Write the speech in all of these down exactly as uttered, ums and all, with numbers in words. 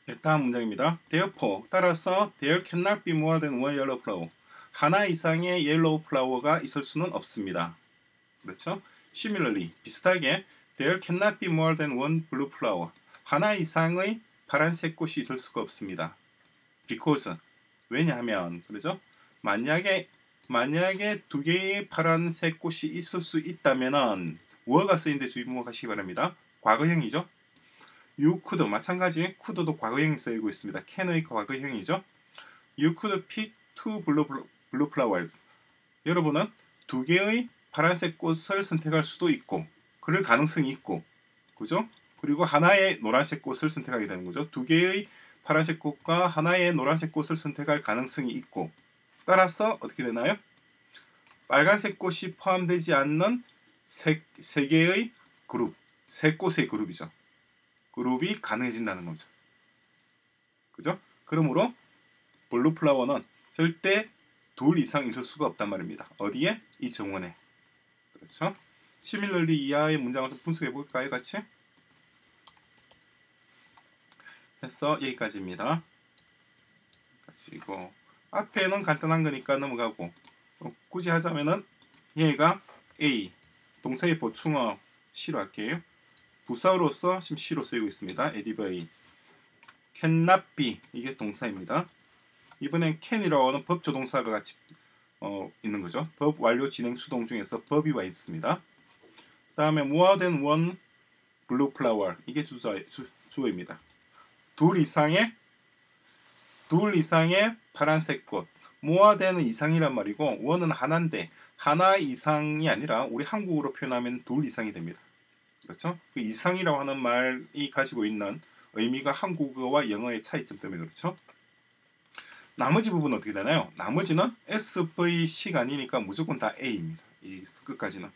네, 다음 문장입니다. Therefore, 따라서 there cannot be more than one yellow flower. 하나 이상의 옐로우 플라워가 있을 수는 없습니다. 그렇죠? Similarly, 비슷하게 there cannot be more than one blue flower. 하나 이상의 파란색 꽃이 있을 수가 없습니다. Because, 왜냐하면, 그렇죠? 만약에 만약에 두 개의 파란색 꽃이 있을 수 있다면은 were 가 쓰인데 주의하시기 바랍니다. 과거형이죠. You could, 마찬가지 could도 과거형이 쓰이고 있습니다. can의 과거형이죠. You could pick two blue, blue flowers. 여러분은 두 개의 파란색 꽃을 선택할 수도 있고 그럴 가능성이 있고, 그죠? 그리고 하나의 노란색 꽃을 선택하게 되는 거죠. 두 개의 파란색 꽃과 하나의 노란색 꽃을 선택할 가능성이 있고, 따라서 어떻게 되나요? 빨간색 꽃이 포함되지 않는 세, 세 개의 그룹, 세 꽃의 그룹이죠. 그룹이 가능해진다는 거죠. 그죠? 그러므로 블루 플라워는 절대 둘 이상 있을 수가 없단 말입니다. 어디에? 이 정원에. 그렇죠? 시밀러리 이하의 문장을 좀 분석해 볼까요? 같이? 해서 여기까지입니다. 가지고 앞에는 간단한 거니까 넘어가고, 굳이 하자면은 얘가 A, 동사의 보충어 C로 할게요. 부사로서 지금 C로 쓰이고 있습니다. 에디버이. cannot be, 이게 동사입니다. 이번엔 can이라고 하는 법조동사가 같이 어, 있는 거죠. 법 완료 진행 수동 중에서 법이 와 있습니다. 다음에 more than one blue flower, 이게 주저, 주, 주어입니다. 둘 이상의 둘 이상의 파란색 꽃. more than은 이상이란 말이고 one은 하나인데 하나 이상이 아니라 우리 한국어로 표현하면 둘 이상이 됩니다. 그렇죠? 그 이상이라고 하는 말이 가지고 있는 의미가 한국어와 영어의 차이점 때문에 그렇죠? 나머지 부분은 어떻게 되나요? 나머지는 에스브이씨가 아니니까 무조건 다 A입니다. 이 끝까지는.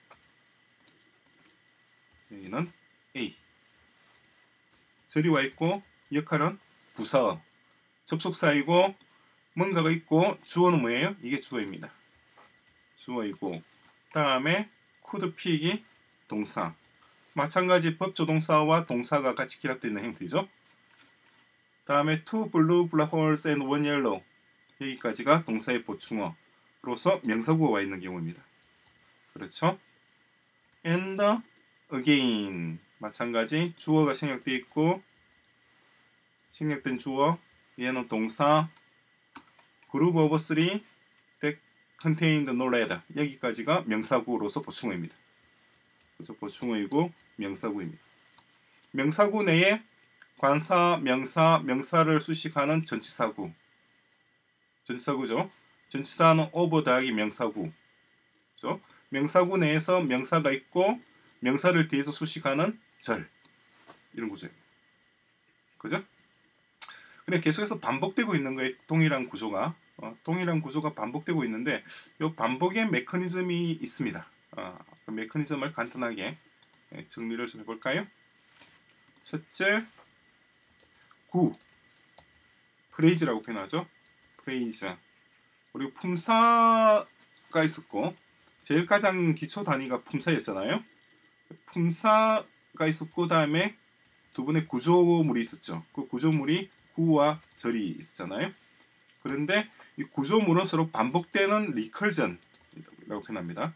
여기는 A. 저리 와 있고 역할은 부사. 접속사이고 뭔가가 있고 주어는 뭐예요? 이게 주어입니다. 주어이고 다음에 could pick이 동사. 마찬가지 법조동사와 동사가 같이 결합되어 있는 형태죠. 다음에 two blue flowers and one yellow, 여기까지가 동사의 보충어로서 명사구가 와 있는 경우입니다. 그렇죠? and again, 마찬가지 주어가 생략되어 있고 생략된 주어, 얘는 동사 group of three that contained no lead, 여기까지가 명사구로서 보충어입니다. 그래서 보충어이고 명사구입니다. 명사구 내에 관사, 명사, 명사를 수식하는 전치사구. 전치사구죠. 전치사는 over 더하기 명사구. 그렇죠? 명사구 내에서 명사가 있고 명사를 뒤에서 수식하는 절. 이런 구조입니다. 그죠? 근데 계속해서 반복되고 있는 거에 동일한 구조가 어, 동일한 구조가 반복되고 있는데 이 반복의 메커니즘이 있습니다. 어, 그 메커니즘을 간단하게 예, 정리를 좀 해볼까요? 첫째, 구, 프레이즈라고 표현하죠. 프레이즈. 그리고 품사가 있었고 제일 가장 기초 단위가 품사였잖아요. 품사가 있었고 다음에 두 분의 구조물이 있었죠. 그 구조물이 구와 절이 있었잖아요. 그런데 이 구조물은 서로 반복되는 리컬전이라고 표현합니다.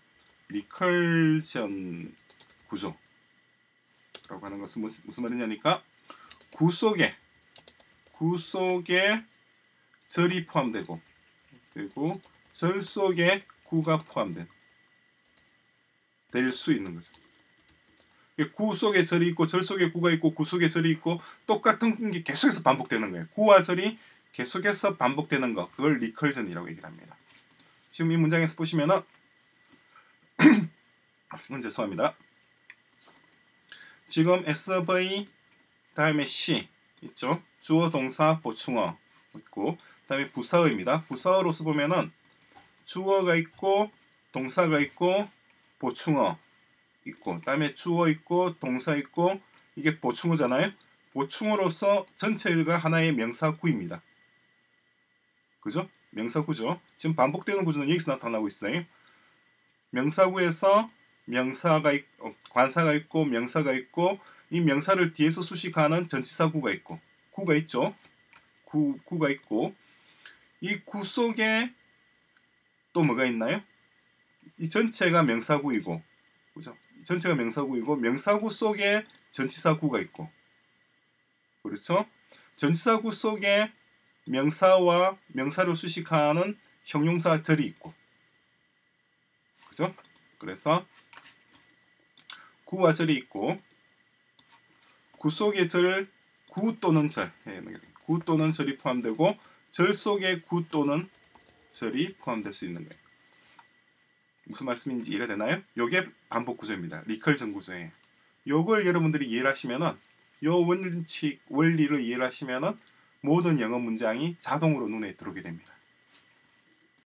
리컬전 구조라고 하는 것은 무슨, 무슨 말이냐니까 구 속에 구 속에 절이 포함되고 그리고 절 속에 구가 포함된 될 수 있는 거죠. 구 속에 절이 있고 절 속에 구가 있고 구 속에 절이 있고 똑같은 게 계속해서 반복되는 거예요. 구와 절이 계속해서 반복되는 거, 그걸 리컬전이라고 얘기를 합니다. 지금 이 문장에서 보시면은 죄송합니다. 지금 에스브이 다음에 C 있죠. 주어, 동사, 보충어 있고 다음에 부사어입니다. 부사어로서 보면은 주어가 있고 동사가 있고 보충어 있고 다음에 주어 있고 동사 있고 이게 보충어잖아요. 보충어로서 전체가 하나의 명사구입니다. 그죠? 명사구죠. 지금 반복되는 구조는 여기서 나타나고 있어요. 명사구에서 명사가 있, 어, 관사가 있고 명사가 있고 이 명사를 뒤에서 수식하는 전치사구가 있고 구가 있죠. 구, 구가 있고 이 구 속에 또 뭐가 있나요? 이 전체가 명사구이고 그죠? 전체가 명사구이고 명사구 속에 전치사구가 있고 그렇죠? 전치사구 속에 명사와 명사를 수식하는 형용사 절이 있고 그죠? 그래서 구와 절이 있고 구 속에 절, 구 또는 절 구 또는 절이 포함되고 절 속에 구 또는 절이 포함될 수 있는 거예요. 무슨 말씀인지 이해가 되나요? 요게 반복 구조입니다. 리컬전 구조예요. 요걸 여러분들이 이해를 하시면은 요 원칙, 원리를 이해를 하시면은 모든 영어 문장이 자동으로 눈에 들어오게 됩니다.